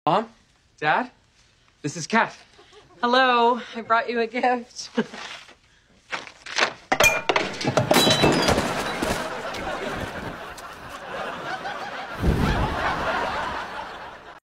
Mom? Dad? This is Kat. Hello, I brought you a gift.